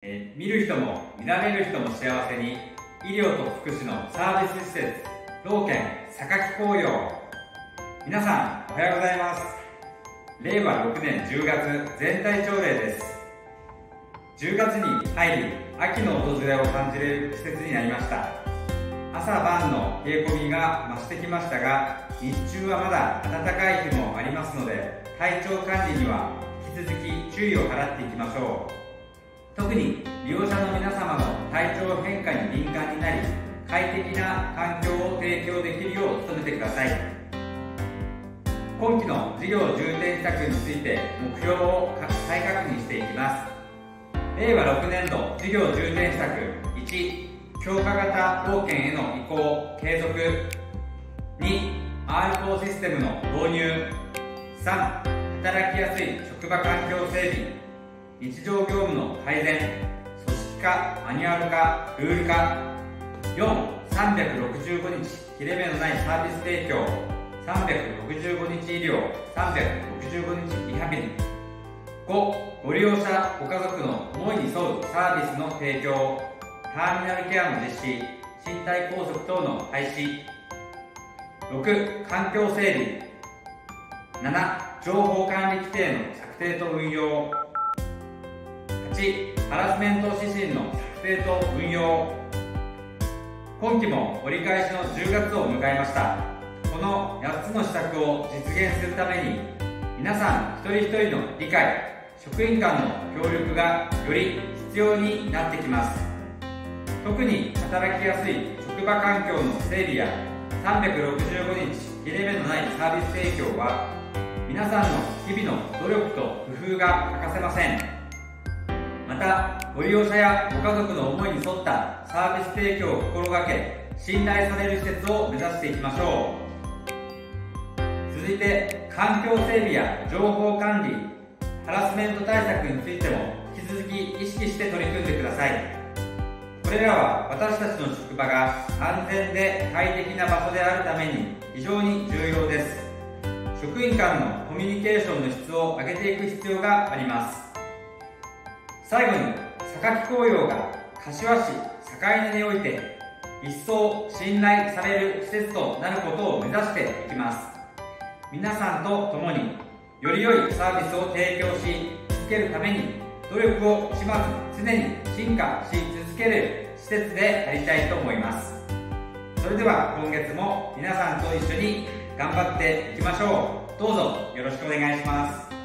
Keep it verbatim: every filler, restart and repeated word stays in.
えー、見る人も見られる人も幸せに、医療と福祉のサービス施設、老健榊紅葉。皆さんおはようございます。れいわろくねんじゅうがつ全体朝礼です。じゅうがつに入り、秋の訪れを感じれる季節になりました。朝晩の冷え込みが増してきましたが、日中はまだ暖かい日もありますので、体調管理には引き続き注意を払っていきましょう。特に利用者の皆様の体調変化に敏感になり、快適な環境を提供できるよう努めてください。今期の事業重点施策について目標を再確認していきます。れいわろくねんど事業重点施策いち、強化型老健への移行継続。に、アールフォー システムの導入。さん、働きやすい職場環境整備。日常業務の改善、組織化、マニュアル化、ルール化。よん、さんびゃくろくじゅうごにち切れ目のないサービス提供。さんびゃくろくじゅうごにち医療、さんびゃくろくじゅうごにちリハビリ。ご、ご利用者ご家族の思いに沿うサービスの提供。ターミナルケアの実施、身体拘束等の廃止。ろく、環境整備。なな、情報管理規定の策定と運用。はち、ハラスメント指針の策定と運用。今期も折り返しのじゅうがつを迎えました。このやっつの施策を実現するために、皆さん一人一人の理解、職員間の協力がより必要になってきます。特に働きやすい職場環境の整備やさんびゃくろくじゅうごにち切れ目のないサービス提供は、皆さんの日々の努力と工夫が欠かせません。また、ご利用者やご家族の思いに沿ったサービス提供を心がけ、信頼される施設を目指していきましょう。続いて、環境整備や情報管理、ハラスメント対策についても引き続き意識して取り組んでください。これらは私たちの職場が安全で快適な場所であるために非常に重要です。職員間のコミュニケーションの質を上げていく必要があります。最後に、榊紅葉が柏市坂出において一層信頼される施設となることを目指していきます。皆さんと共により良いサービスを提供し続けるために努力をしまず常に進化し続ける施設でありたいと思います。それでは今月も皆さんと一緒に頑張っていきましょう。どうぞよろしくお願いします。